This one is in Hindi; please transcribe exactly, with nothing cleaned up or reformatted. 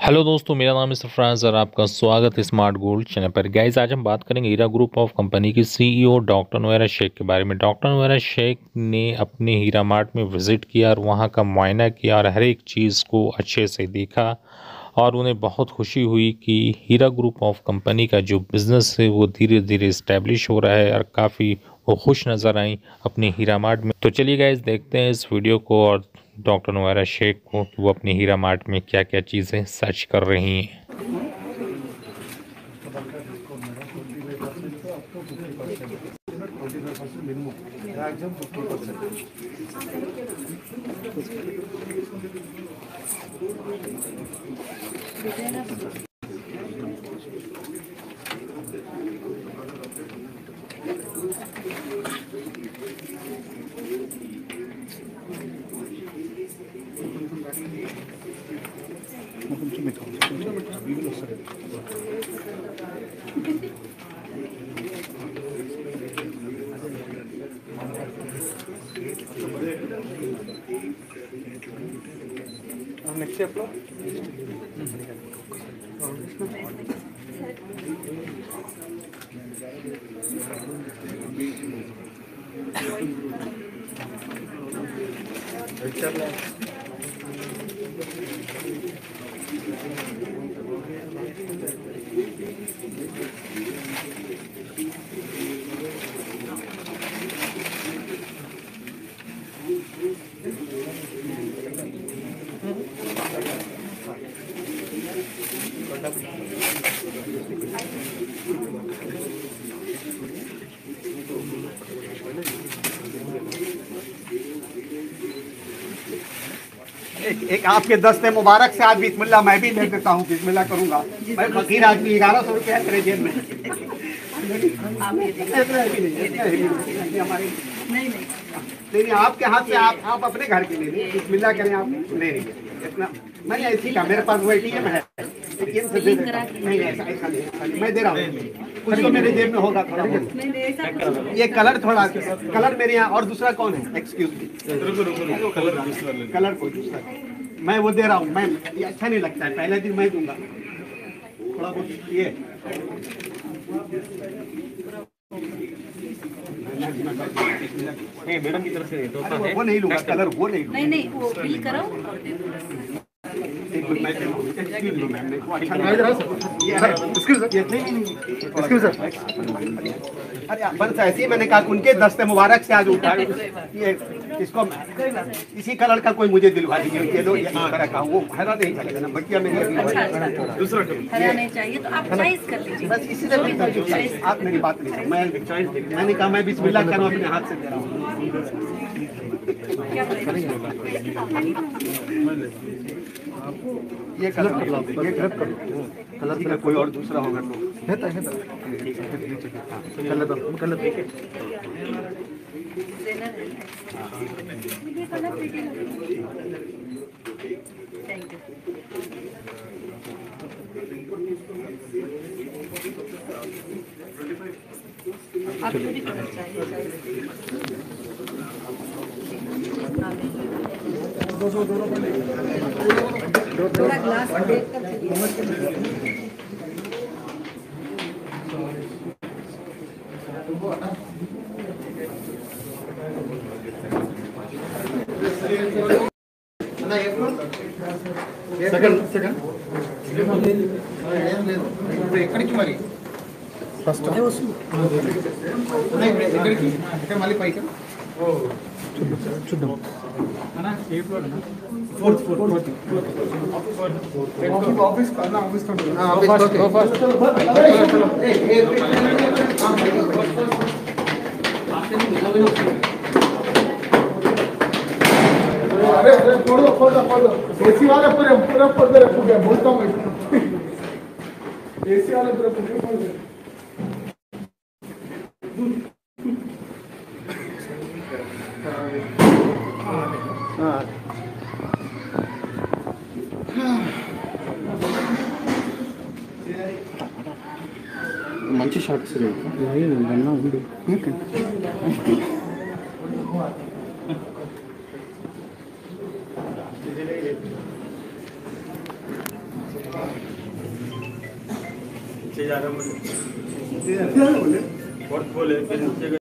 हेलो दोस्तों, मेरा नाम है सरफराज और आपका स्वागत है स्मार्ट गोल्ड चैनल पर। गाइस, आज हम बात करेंगे हीरा ग्रुप ऑफ कंपनी की सीईओ डॉक्टर नोएरा शेख के बारे में। डॉक्टर नोएरा शेख ने अपने हीरा मार्ट में विज़िट किया और वहां का मुआयना किया और हर एक चीज़ को अच्छे से देखा और उन्हें बहुत खुशी हुई कि हीरा ग्रुप ऑफ कंपनी का जो बिज़नेस है वो धीरे धीरे इस्टेब्लिश हो रहा है और काफ़ी वो खुश नज़र आई अपने हीरा मार्ट में। तो चलिए गाइस, देखते हैं इस वीडियो को और डॉक्टर नोएरा शेख को कि वो अपने हीरा मार्ट में क्या क्या चीज़ें सर्च कर रही हैं। నెక్స్ట్ స్టెప్లో एक, एक आपके दस्ते मुबारक से आज बिस्मिल्लाह मैं भी ले देता हूँ। बिस्मिल्लाह करूँगा मैं। फकीर आदमी ग्यारह सौ रुपया मेरे जेब में नहीं नहीं आपके हाथ से आप आप अपने घर के ले लीजिए। बिस्मिल्लाह करें, आप ले लीजिए इतना। मैंने ऐसी का मेरे पास वो एटीएम है, एटीएम से दे देता हूँ। नहीं ऐसा ऐसा नहीं, मैं दे रहा हूँ। कुछ तो मेरे जेब में होगा थोड़ा बहुत। ये कलर थोड़ा कलर मेरे यहाँ। और दूसरा कौन है? एक्सक्यूज मी, कलर कोई दूसरा मैं वो दे रहा हूँ। मैं ये अच्छा नहीं लगता है, पहले दिन मैं दूंगा थोड़ा बहुत। ये मैडम की तरफ से वो नहीं लूंगा, कलर वो नहीं लूंगा। नहीं नहीं वो फिल करो। एक मिनट मैं एक्सक्यूज मी मैम, वो अच्छा नहीं है। Excuse excuse sir. अरे बस ऐसे ही मैंने कहा उनके दस्ते मुबारक से आज उठा ये इसको इसी कलर का कोई मुझे दिलवा दीजिए। ये लो ये तरह का वो हरा नहीं चलेगा ना बच्चिया में। दूसरा हरा नहीं चाहिए तो आप चॉइस कर लीजिए। बस इसी से आप मेरी बात नहीं। मैं मैंने कहा मैं बिस्मिल्लाह करूँ अपने हाथ से दे रहा हूँ। ये कलर ये कलर कलर कोई और दूसरा होगा तो है है कलर कलर थैंक यू। आप भी कलर चाहिए? थोड़ा ग्लास देख कर సెకండ్ సెకండ్ ఎక్కడికి మరి ఫస్ట్ ఎక్కడికి అంటే మళ్ళీ పైకి చూద్దాం ఏ ఫ్లోర్ ఫోర్త్ ఫోర్త్ ఆఫీస్ కన్నా ఆఫీస్ अरे अरे फोड़ो फोड़ो फोड़ो एसी वाले पूरे पूरा फोड़ दे रहे बोलता हूँ एसी वाले पूरे पूरे फोड़ दे। మంచి షార్ట్స్ గన్నా ఉంది. नीचे जा रहा है बोले बोले फोर्थ बोले फिर नीचे